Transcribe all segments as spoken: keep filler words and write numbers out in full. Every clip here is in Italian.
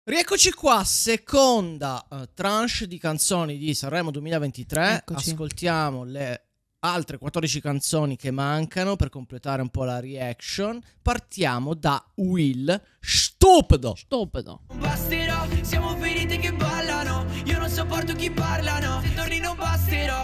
Rieccoci qua, seconda uh, tranche di canzoni di Sanremo duemilaventitré. Eccoci. Ascoltiamo le altre quattordici canzoni che mancano per completare un po' la reaction. Partiamo da Will, Stupido. Stupido. Non basterò, siamo ferite che ballano. Io non sopporto chi parlano. Se torni non basterò.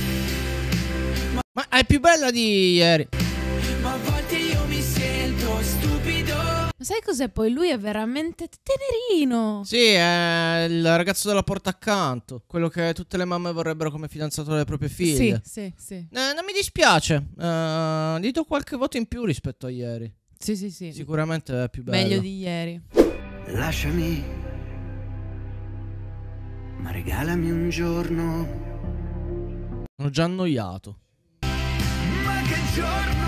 Ma è più bella di ieri. Ma a volte io mi sento stupido. Ma sai cos'è poi? Lui è veramente tenerino. Sì, è il ragazzo della porta accanto, quello che tutte le mamme vorrebbero come fidanzato delle proprie figlie. Sì, sì, sì. Eh, non mi dispiace, eh, gli do qualche voto in più rispetto a ieri. Sì, sì, sì. Sicuramente è più bello. Meglio di ieri. Lasciami, ma regalami un giorno. Sono già annoiato. Ma che giorno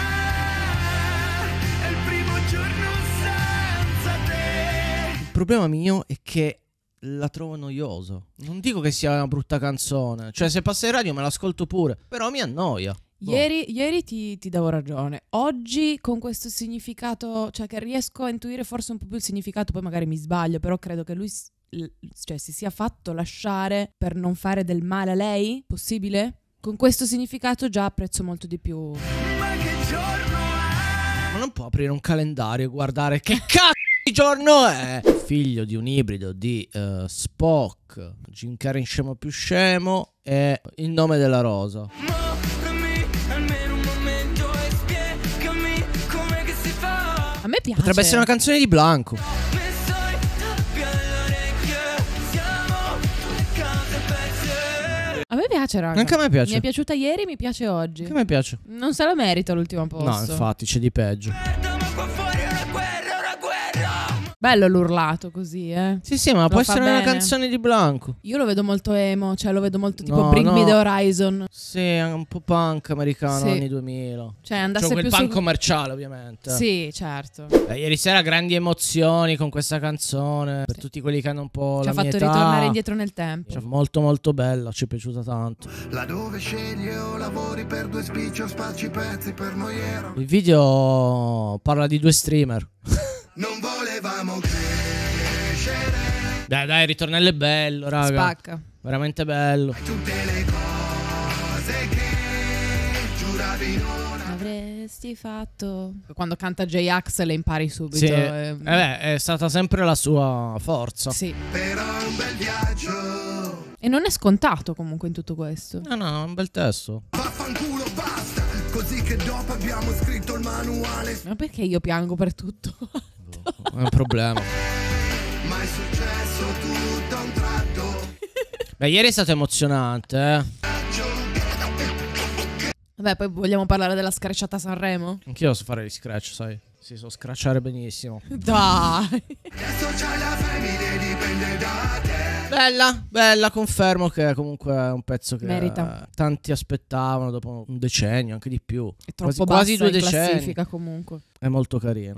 è? È il primo giorno senza te. Il problema mio è che la trovo noiosa. Non dico che sia una brutta canzone, cioè se passa in radio me l'ascolto pure, però mi annoia. Ieri, ieri ti, ti davo ragione. Oggi con questo significato, cioè che riesco a intuire forse un po' più il significato, poi magari mi sbaglio, però credo che lui s- l- cioè, si sia fatto lasciare per non fare del male a lei. Possibile? Con questo significato già apprezzo molto di più. Ma che giorno è? Ma non può aprire un calendario e guardare che cazzo di giorno è. Figlio di un ibrido di uh, Spock, Jim Carrey scemo più scemo e Il nome della rosa. Mostrami almeno un momento e spiegami com'è che si fa. A me piace. Potrebbe essere una canzone di Blanco. Mi stai tappia all'orecchio. Siamo due cose pezze. A me piace, raga. Anche a me piace. Mi è piaciuta ieri, mi piace oggi. Anche a me piace. Non se lo merita l'ultimo posto. No, infatti c'è di peggio. Merda, ma qua fuori è una guerra, una guerra. Bello l'urlato così, eh. Sì, sì, ma può fa essere una bene. canzone di Blanco. Io lo vedo molto emo, cioè lo vedo molto tipo No, Bring no. Me The Horizon. Sì, è un po' punk americano Sì. anni duemila. Cioè andasse Cioè quel più punk su... commerciale ovviamente. Sì, certo. Eh, ieri sera grandi emozioni con questa canzone. Per tutti quelli che hanno un po' Ci la ha mia fatto età. ritornare indietro nel tempo. Cioè, molto molto bella, ci è piaciuta tanto. Laddove scegli o lavori per due spicci o spacci pezzi per noi era. Il video parla di due streamer. Non volevamo crescere. Dai dai, il ritornello è bello, raga. Spacca. Veramente bello. Tutte le cose che giuravi non. Avresti fatto... Quando canta J-Ax le impari subito. Sì, eh. eh beh, è stata sempre la sua forza. Sì. Però è un bel viaggio. E non è scontato comunque in tutto questo. No, no, è un bel testo. Vaffanculo basta. Così che dopo abbiamo scritto il manuale. Ma perché io piango per tutto? È un problema. Ma è successo tutto a un tratto. Beh, ieri è stato emozionante, eh. Vabbè, poi vogliamo parlare della screcciata Sanremo? Anch'io so fare gli scratch, sai. Si so scratchare benissimo. Dai. Adesso c'hai la famiglia, dipende da te. Bella, bella, confermo che comunque è un pezzo che Merita. eh, tanti aspettavano dopo un decennio, anche di più. È troppo quasi, quasi bassa due in decenni. classifica comunque. È molto carino.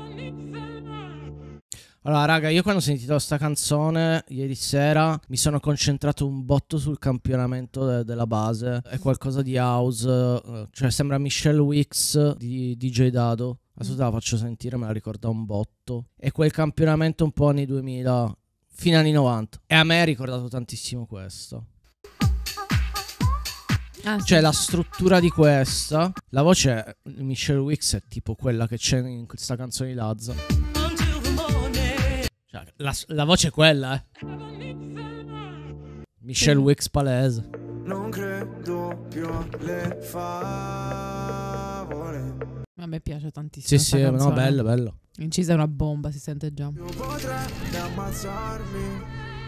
Allora, raga, io quando ho sentito sta canzone ieri sera mi sono concentrato un botto sul campionamento de- della base. È qualcosa di house, eh, cioè sembra Michelle Wicks di D J Dado. Adesso te la faccio sentire, me la ricorda un botto. È quel campionamento un po' anni duemila, fino anni novanta. E a me ha ricordato tantissimo questo. Ah, sì. Cioè la struttura di questa. La voce di Michelle Wicks è tipo quella che c'è in questa canzone di Lazza. Cioè, la, la voce è quella, eh. Michelle Wicks palese. Non credo più alle favole. A me piace tantissimo. Sì, sta sì, no, canzone. bello, bello. Incisa è una bomba, si sente già. Io potrei ammazzarmi.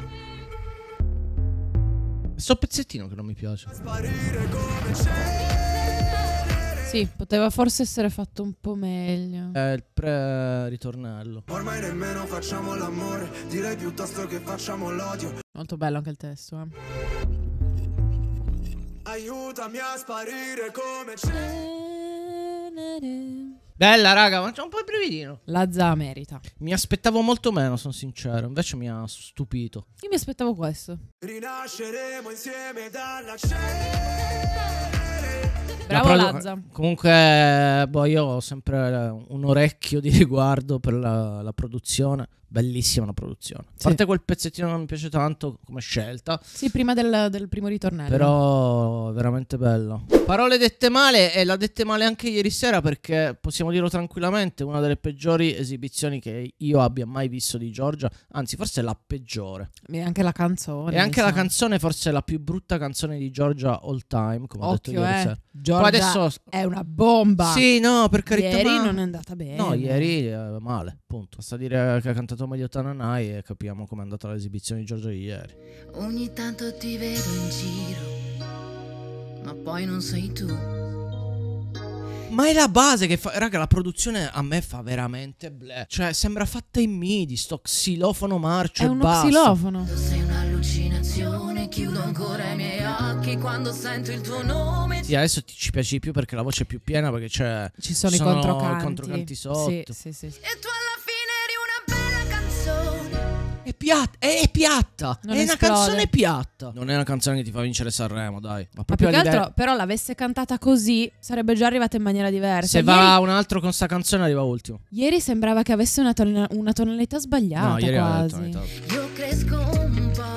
Sto pezzettino che non mi piace. Sparire come c'è. Sì, poteva forse essere fatto un po' meglio. È il pre-ritornello. Ormai nemmeno facciamo l'amore. Direi piuttosto che facciamo l'odio. Molto bello anche il testo, eh. Aiutami a sparire come c'è. Bella, raga, ma c'è un po' il brividino. Lazza merita. Mi aspettavo molto meno, sono sincero. Invece mi ha stupito. Io mi aspettavo questo. Rinasceremo insieme dalla cenere. Bravo La produ- Lazza. Comunque, boh, io ho sempre un orecchio di riguardo per la, la produzione. bellissima la produzione. A Sì. parte quel pezzettino che non mi piace tanto come scelta, Sì, prima del, del primo ritornello. però è veramente bello. Parole dette male, e l'ha dette male anche ieri sera, perché possiamo dirlo tranquillamente, una delle peggiori esibizioni che io abbia mai visto di Giorgia, anzi forse la peggiore. E anche la canzone. E anche mi la sa. canzone forse è la più brutta canzone di Giorgia all time, come ho detto Occhio, ieri eh. sera. Giorgia Poi adesso è una bomba. sì, no, per carità, Ieri ma- non è andata bene. No, ieri è male, punto. Basta dire che ha cantato meglio Tananai e capiamo com'è andata l'esibizione di Giorgia ieri. Ogni tanto ti vedo in giro, ma poi non sei tu. Ma è la base che fa. Raga, la produzione a me fa veramente bleh. Cioè, sembra fatta in midi, sto xilofono marcio È e uno basta. xilofono. Sei un'allucinazione, chiudo ancora i miei occhi quando sento il tuo nome. Sì, adesso ti ci piace di più perché la voce è più piena, perché c'è. Ci sono, ci i controcanti. i controcanti sotto. Sì, sì, sì, sì. E tu alla fine eri una bella canzone. È piatta, è, è piatta. Non è una esplode. canzone piatta. Non è una canzone che ti fa vincere Sanremo, dai. Ma Ma proprio più a che livello- altro, però l'avesse cantata così, sarebbe già arrivata in maniera diversa. Se Ieri, va un altro con sta canzone arriva ultimo. ieri sembrava che avesse una, tona- una tonalità sbagliata No, ieri aveva quasi. detto la verità. Io cresco un po'.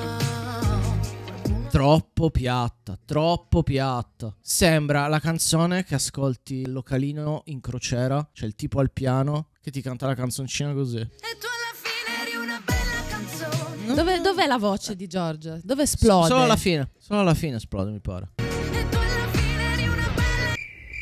Troppo piatta, troppo piatta. Sembra la canzone che ascolti il localino in crociera, cioè il tipo al piano che ti canta la canzoncina così. E tu alla fine eri una bella canzone. Dove, dov'è la voce di Giorgia? Dove esplode? Solo alla fine, solo alla fine esplode, mi pare. E tu alla fine eri una bella.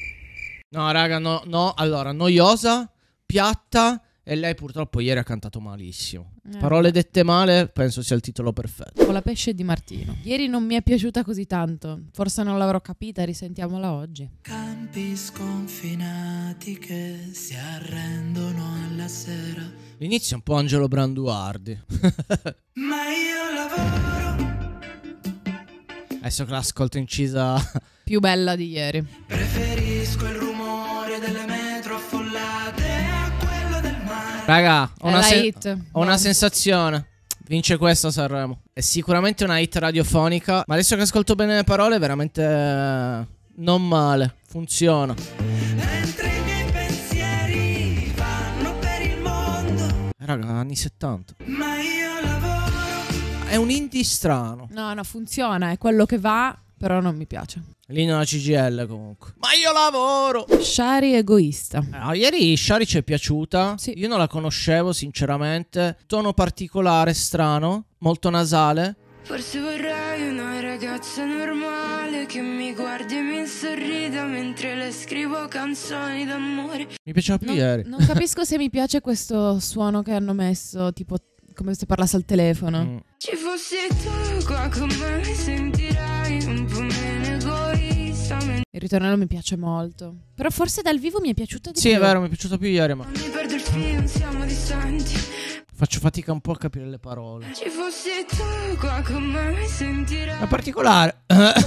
No, raga, no, no, allora, noiosa, piatta, e lei purtroppo ieri ha cantato malissimo. Eh. Parole dette male, penso sia il titolo perfetto. Con la pesce di Martino. Ieri non mi è piaciuta così tanto. Forse non l'avrò capita, risentiamola oggi. Campi sconfinati che si arrendono alla sera. L'inizio è un po' Angelo Branduardi. Ma io lavoro, Adesso che l'ascolto incisa. Più bella di ieri. preferisco il rumore delle metro affollate a quello del mare. Raga, ho È una, la sen- hit. ho una sensazione. Vince questa Sanremo. È sicuramente una hit radiofonica, ma adesso che ascolto bene le parole, veramente eh, non male. Funziona. Mentre i miei pensieri vanno per il mondo. Eh, raga, anni settanta. Ma io lavoro. È un indie strano. No, no, funziona, è quello che va, però non mi piace. Linea alla C G L comunque. Ma io lavoro. Shari egoista. Ah, ieri Shari ci è piaciuta. Sì. Io non la conoscevo sinceramente. Tono particolare, strano, molto nasale. Forse vorrei una ragazza normale che mi guardi e mi sorrida mentre le scrivo canzoni d'amore. Mi piaceva più Non, ieri. non capisco se mi piace questo suono che hanno messo, tipo come se parlasse al telefono. Mm. Ci fossi tu qua con me mi sentirai un po' meno egoista. men- Il ritornello mi piace molto. Però forse dal vivo mi è piaciuto di Sì, più. è vero, mi è piaciuta più ieri, ma Mi perdo il filo, non siamo distanti. faccio fatica un po' a capire le parole. Ci fossi tu qua con me mi sentirai. È particolare.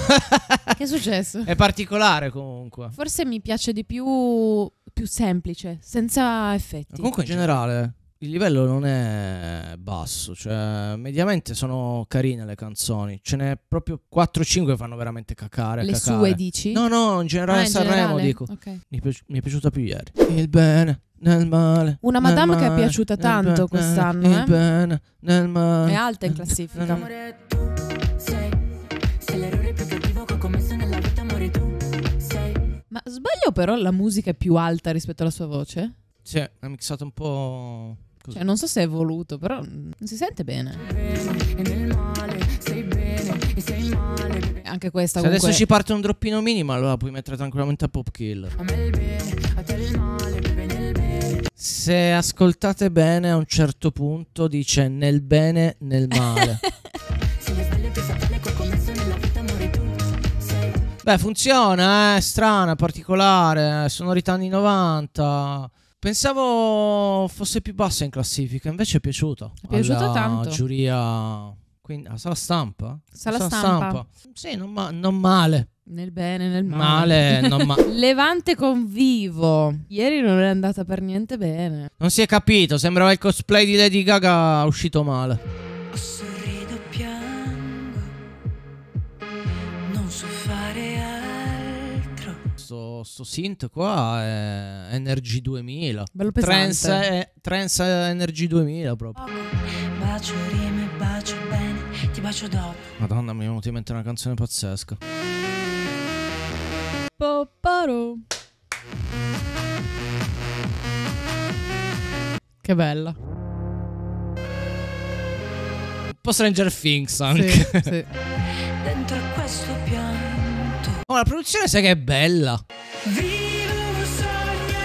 Che è successo? È particolare comunque. Forse mi piace di più più semplice, senza effetti. Comunque in generale il livello non è basso, cioè mediamente sono carine le canzoni. Ce n'è proprio quattro cinque che fanno veramente cacare. Le cacare. sue dici? No, no, in generale Ah, in Sanremo generale? dico. Ok. Mi, è piaci- mi è piaciuta più ieri. Il bene nel male. Una nel madame che è male, piaciuta nel tanto bene, quest'anno, Il eh. bene nel male. È alta in classifica. Amore, tu sei, sei l'errore più cattivo che ho commesso nella vita, amore, tu sei. Ma sbaglio, però la musica è più alta rispetto alla sua voce? Sì, ha mixato un po' così. Cioè, non so se è voluto, però mm, non si sente bene. E nel male, sei bene e sei male. Anche questa Se comunque. adesso ci parte un droppino minimo, allora puoi mettere tranquillamente a Pop Killer. A me il bene, a te il male, bebe nel bene. Se ascoltate bene, a un certo punto dice nel bene, nel male. Se le sbaglio più fatale che ho commesso nella vita, amore, tu sei. Beh, funziona, è strana, particolare, sonorità anni novanta. Pensavo fosse più bassa in classifica, invece è piaciuta. È piaciuta alla tanto. giuria. Quindi, a sala stampa? Sala Sala stampa. Sì, non, ma- non male. Nel bene, nel male. Male, non male. Levante con Vivo. Ieri non è andata per niente bene. Non si è capito, sembrava il cosplay di Lady Gaga uscito male. Sorrido, piango, non so fare altro. Questo sto, sto synth qua è Energy duemila. Bello Trance, pesante. è- Trance Energy duemila proprio. Bacio rime, bacio bene, ti bacio dopo. Madonna, mi è venuta in mente una canzone pazzesca. Poporo. Che bella. Un po' Stranger Things anche. Sì, sì. Dentro questo pianto. Oh, la produzione sai che è bella. Vivo un sogno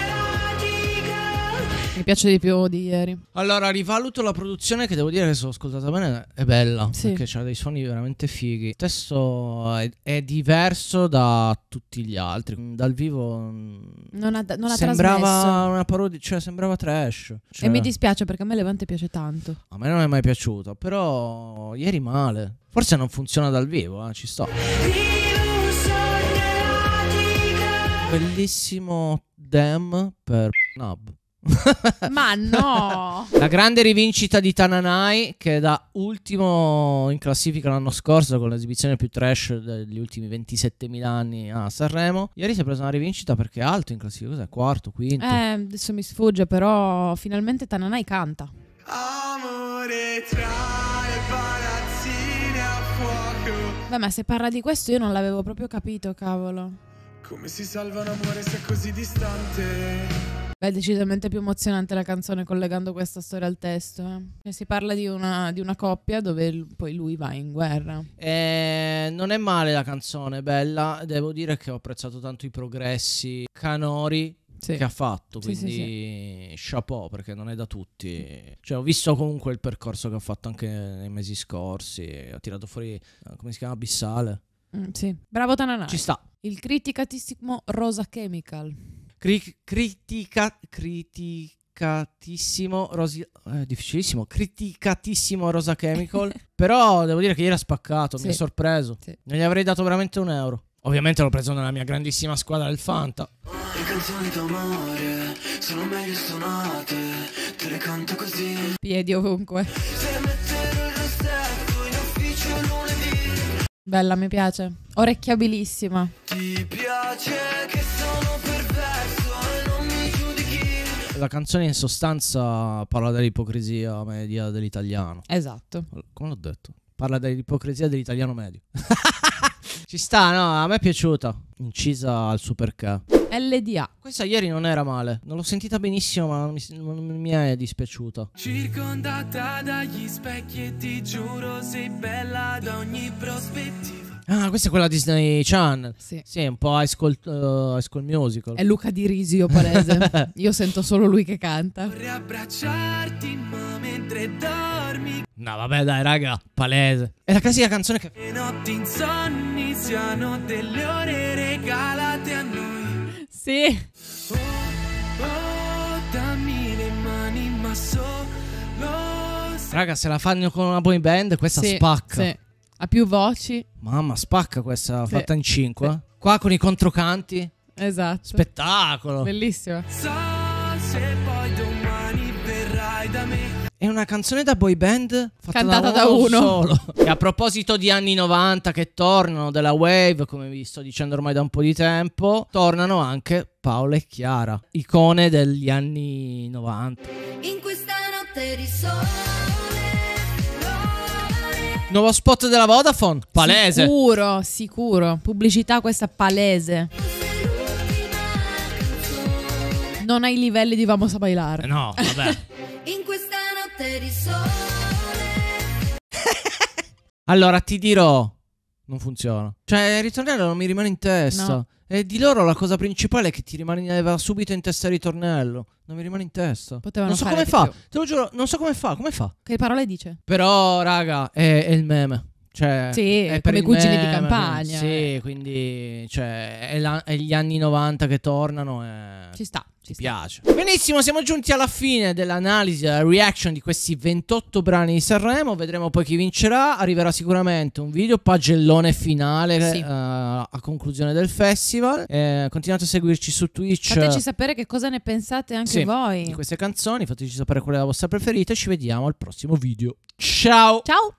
erotico. Mi piace di più di ieri. Allora, rivaluto la produzione, che devo dire che se l'ho ascoltata bene è bella. Sì. Perché c'ha dei suoni veramente fighi. Il testo è, è diverso da tutti gli altri. Dal vivo mm, Non ha, non ha sembrava trasmesso. una parodia, cioè sembrava trash. Cioè, E mi dispiace perché a me Levante piace tanto. a me non è mai piaciuto. Però ieri male. Forse non funziona dal vivo, eh, ci sto. Vivo un sogno erotico. Bellissimo dem per Nub. Ma no! La grande rivincita di Tananai, che da ultimo in classifica l'anno scorso con l'esibizione più trash degli ultimi ventisettemila anni a Sanremo. Ieri si è presa una rivincita perché è alto in classifica. Cos'è? Quarto, quinto. Eh, adesso mi sfugge, però finalmente Tananai canta. Amore tra le palazzine a fuoco. Beh, ma se parla di questo io non l'avevo proprio capito, cavolo. Come si salva un amore se è così distante? Beh, è decisamente più emozionante la canzone collegando questa storia al testo. Eh. E si parla di una, di una coppia dove l- poi lui va in guerra. Eh, non è male la canzone, è bella. Devo dire che ho apprezzato tanto i progressi canori Sì. che ha fatto, Sì, sì, quindi chapeau, perché non è da tutti. Cioè, ho visto comunque il percorso che ha fatto anche nei mesi scorsi. Ha tirato fuori, eh, come si chiama, Abissale. Mm, sì. Bravo Tananai. Ci sta. Il criticatissimo Rosa Chemical. Cri- critica criticatissimo Rosi- eh, difficilissimo criticatissimo Rosa Chemical. Però devo dire che ieri ha spaccato. Sì. Mi ha sorpreso. Sì. Non gli avrei dato veramente un euro. Ovviamente l'ho preso nella mia grandissima squadra del Fanta. Le canzoni d'amore sono meglio suonate, te le canto così. Piedi ovunque. Se metterò il rossetto in ufficio lunedì. Bella, mi piace. Orecchiabilissima. Ti piace che sono perverso e non mi giudichi? La canzone in sostanza parla dell'ipocrisia media dell'italiano. Esatto. Come l'ho detto? Parla dell'ipocrisia dell'italiano medio. Ci sta, no? A me è piaciuta. Incisa al suo perché. L D A. Questa ieri non era male. Non l'ho sentita benissimo, ma non mi, non mi è dispiaciuta. Circondata dagli specchi e ti giuro sei bella da ogni prospettiva. Ah, questa è quella Disney Channel. Sì. Sì, un po' High School, uh, High School Musical. È Luca Di Risio palese. Io sento solo lui che canta. Vorrei abbracciarti ma mentre dormi. No, vabbè, dai, raga, palese. È la classica canzone che... Le notti insonni siano delle ore regalate a noi. Sì. Oh, oh, dammi le mani ma solo se- Raga, se la fanno con una boy band, questa Sì, spacca. sì. Ha più voci. Mamma, spacca questa, Sì. fatta in cinque. Qua con i controcanti. Esatto. Spettacolo. Bellissima. So se poi domani verrai da me. È una canzone da boy band fatta Cantata da da uno, uno. solo. E a proposito di anni novanta che tornano, della wave, come vi sto dicendo ormai da un po' di tempo, tornano anche Paola e Chiara, icone degli anni novanta. In questa notte di sole, Nuovo spot della Vodafone, palese. Sicuro, sicuro. Pubblicità questa palese. Non ai livelli di Vamos a Eh, Bailar. No, vabbè. in questa notte di sole. Allora ti dirò, non funziona. Cioè il ritornello non mi rimane in testa. No. E di loro la cosa principale è che ti rimaneva subito in testa il ritornello. Non mi rimane in testa. Potevano non so fare come di fa. più. Te lo giuro, non so come fa. Come fa? Che parole dice? Però, raga, è, è il meme. Cioè, Sì, è come il i cugini di meme, campagna, Sì, eh. quindi, cioè, è, la- è gli anni novanta che tornano. E Ci sta. Ci ti sta. piace. Benissimo, siamo giunti alla fine dell'analisi, della reaction di questi ventotto brani di Sanremo. Vedremo poi chi vincerà. Arriverà sicuramente un video pagellone finale Sì. eh, a conclusione del festival. Eh, continuate a seguirci su Twitch. Fateci sapere che cosa ne pensate anche Sì, voi. di queste canzoni. Fateci sapere qual è la vostra preferita. Ci vediamo al prossimo video. Ciao. Ciao.